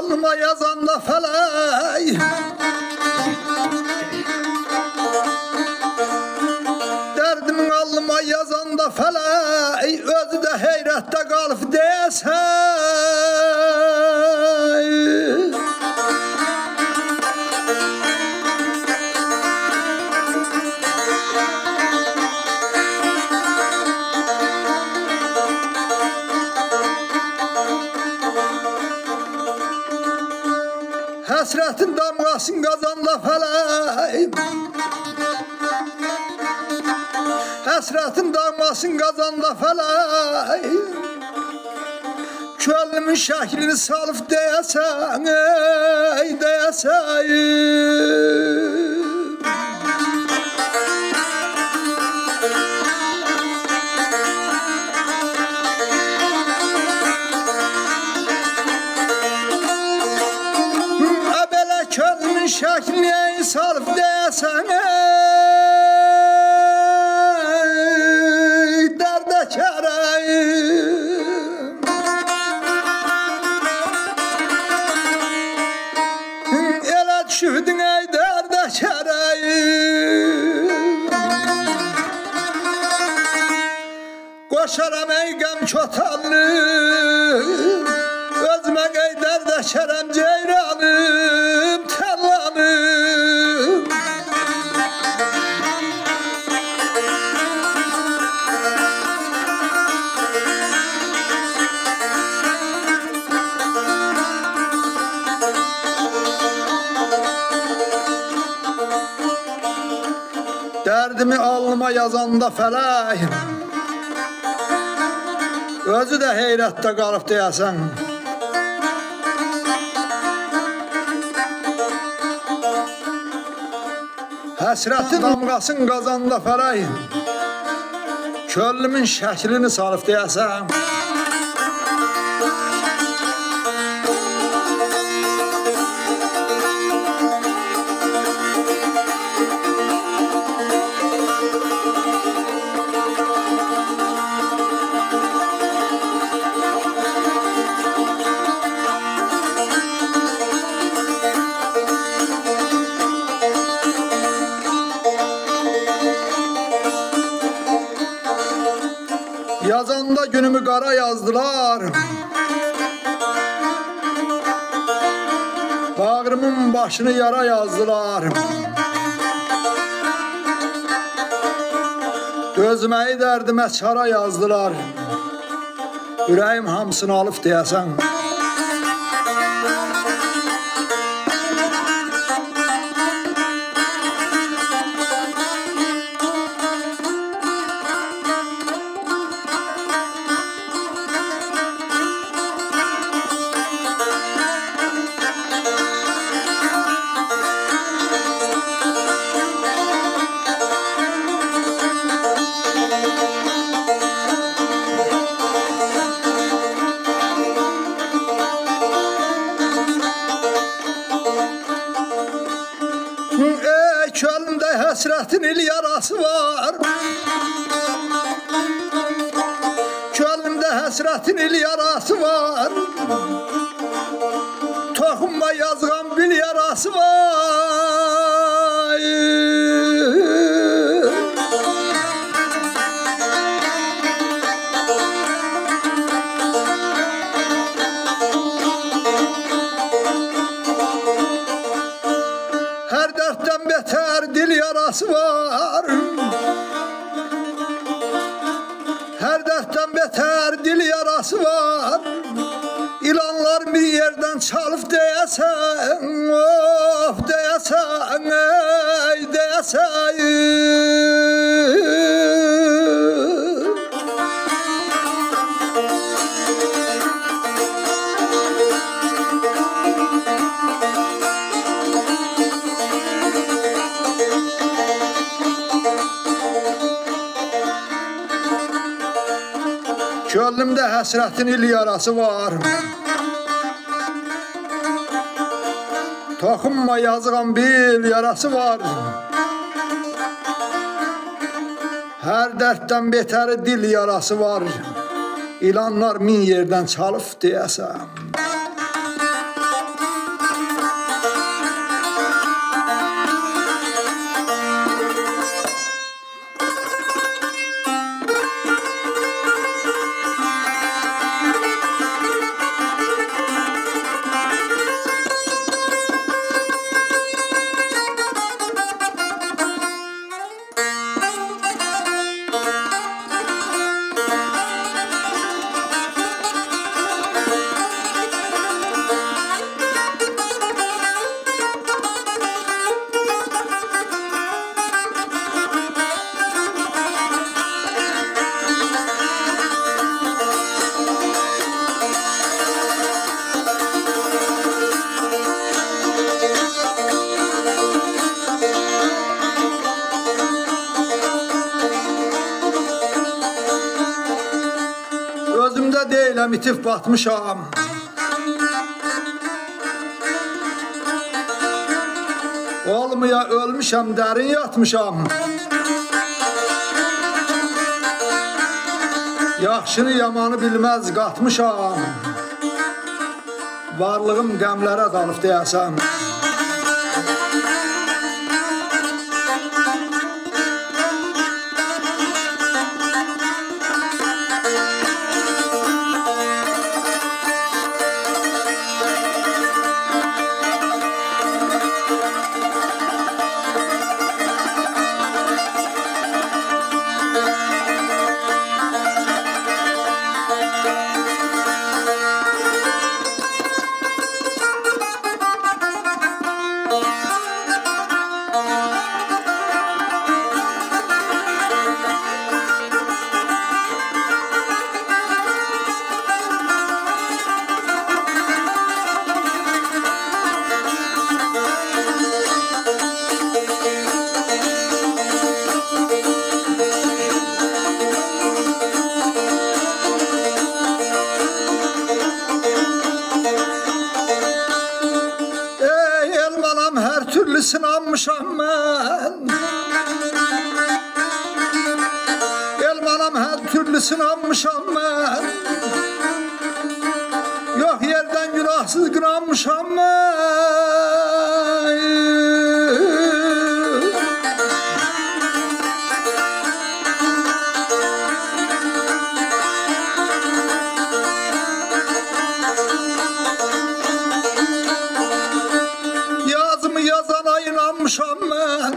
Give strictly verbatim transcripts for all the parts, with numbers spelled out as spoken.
alnıma yazanda feley, derdimin alnıma yazanda feley, özü de heyrette kalıp desen. Hasretin damgasın kazanda feley, hasretin damgasın kazanda feley, çölümün şeklini salıp deyesen, ey deyesen. Çölümün şeklini salıp deyesen, ey derde kereyim. Ele düşürdün ey derde kereyim. Koşaram ey gam çotanlı, özüme ey derde kerem ceyranım, tellanım. Derdimi alnıma yazanda feley, özü de heyrette kalıp deyesen. Hasretin damgasın kazanda feley, çölümün şeklini salıp deyesen. Yazanda günümü kara yazdılar, bağrımın başını yara yazdılar. Gözüme derdime çara yazdılar, yüreğim hamsını alıp deyesen. Çölümde hasretin il yarası var, çölümde hasretin il yarası var, tohumma yazgan bil yarası var. Her dertten beter dil yarası var, her dertten beter dil yarası var. İlanlar bir yerden çalıp deyesen, of deyesen, ey deyesen. Gönlümde hasretin il yarası var, toxunma yazğan bil yarası var. Her dərddən betəri dil yarası var, İlanlar min yerdən çalıb deyəsən. bitib batmışam. Olmaya ölmüşəm, dərin yatmışam. Yaxşını yamanı bilməz qatmışam. Varlığım qəmlərə dalıb deyəsəm. Sınanmışam mən. Elmanam hər türlü sınanmışam mən. Yox yerdən günahsız qınanmışam mən. Yazımı yazana inanmışam mən.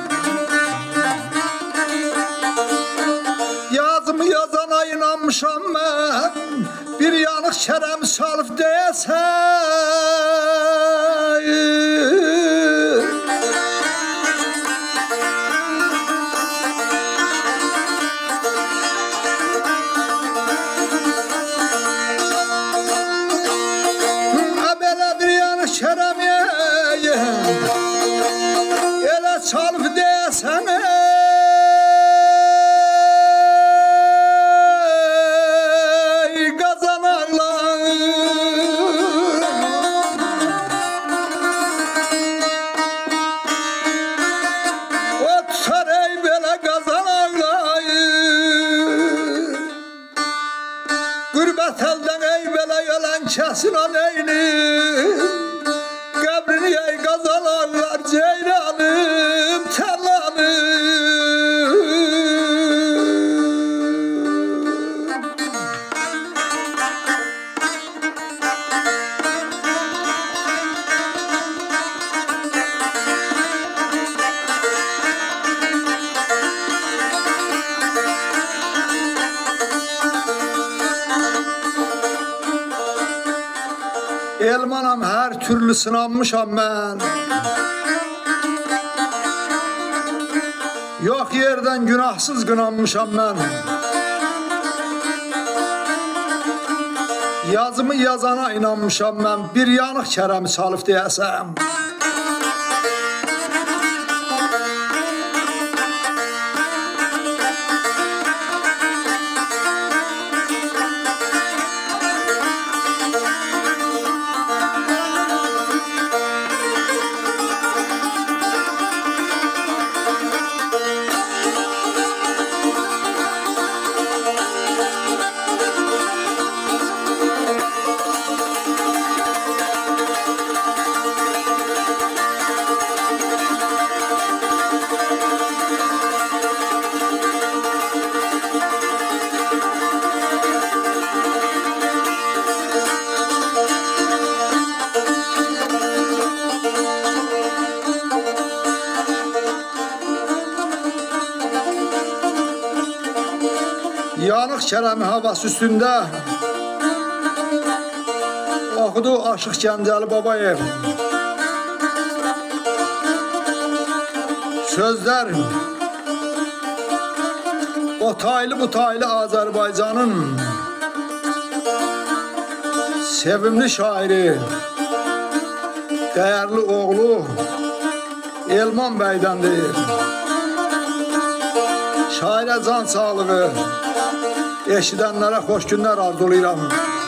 Yazımı yazana inanmışam mən. Bir yanıq kərəm salıb deyəsən. Belə bir yanıq kərəm elə çalıb deyəsən. Ey qazanarlar. O tutar ey belə qazanarlar. Qürbət əldən ey belə yalan kəsin o neyni. Qəbrini ey qazalarlar ceyranım, tərlanım. Elmanam hər türlü sınanmışam mən. Yox yerdən günahsız qınanmışam mən. Yazımı yazana inanmışam mən. Bir yanıq kərəmi salıb deyəsəm. Yanıq kərəmi havası üstündə oxudu Aşıq Gəncəli Babayev. Sözlər o taylı bu taylı Azərbaycanın sevimli şairi, dəyərli oğlu Elman bəydəndir. Şairə can sağlığı, eşidənlərə xoş günlər arzulayıram.